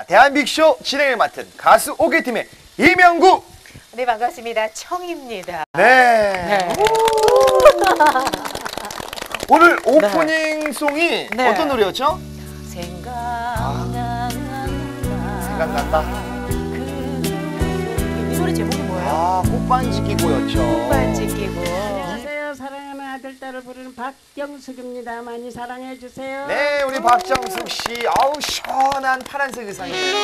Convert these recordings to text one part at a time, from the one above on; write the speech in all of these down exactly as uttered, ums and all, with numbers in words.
대한빅쇼 진행을 맡은 가수 오개팀의 이명구. 네, 반갑습니다. 청입니다. 네. 네. 오늘 오프닝 네. 송이 네. 어떤 노래였죠? 생각난다. 아, 생각난다. 그... 이 노래 제목이 뭐예요? 아, 꽃반지 끼고였죠. 꽃반지 끼고. 안녕하세요. 사랑하는 아들, 딸을 부르는 박경숙입니다. 많이 사랑해주세요. 네, 우리 박정숙 씨. 아우, 시원한 파란색 의상이에요.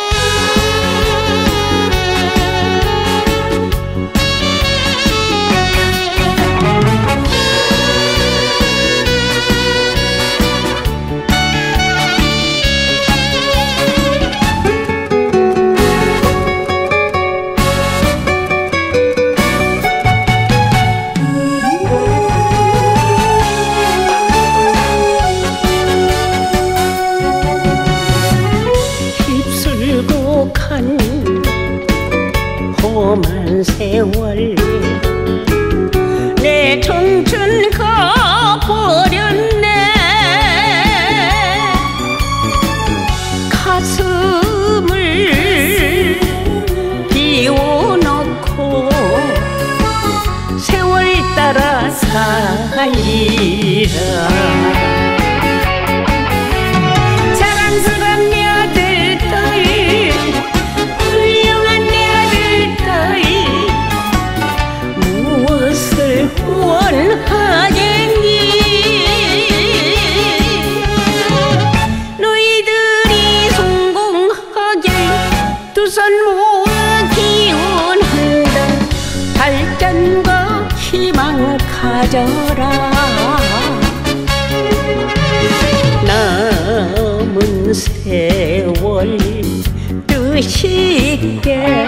험한 세월 내 청춘 가버렸네. 가슴을 비워놓고 세월 따라 살리라. 자랑스러운 내 아들 딸, 훌륭한 내 아들 딸, 무엇을 원하겠니? 너희들이 성공하길 두 손 모아 기원한다. 발전과 희망 가져라. 남은 세월 뜻있게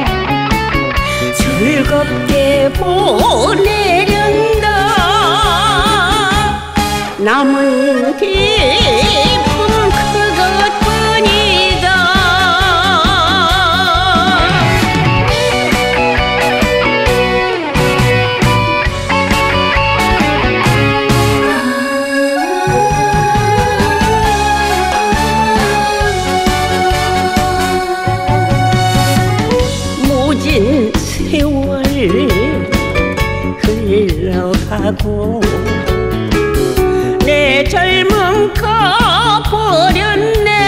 즐겁게 보내련다. 남은 기쁨 그것뿐이다. 모진 세월 흘러가고 내 젊음 가버렸네.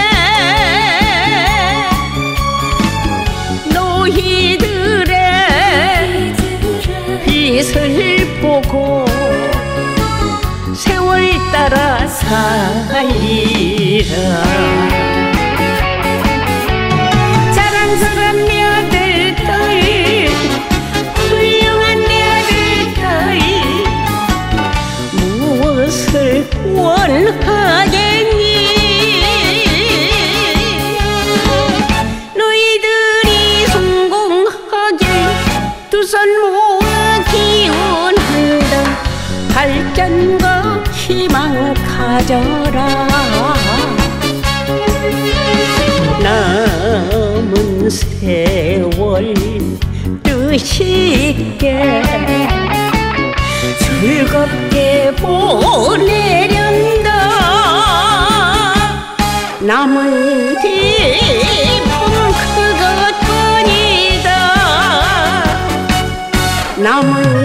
너희들의 빛을 보고 세월 따라 살리라. 자랑스러운 내 아들 딸, 훌륭한 내 아들 딸, 무엇을 원하겠니? 너희들이 성공하길 두 손 모아 기원한다. 발전과 희망 가져라. 남은 세월 뜻있게 즐겁게 보내련다. 남은 기쁨 그것뿐이다. 남은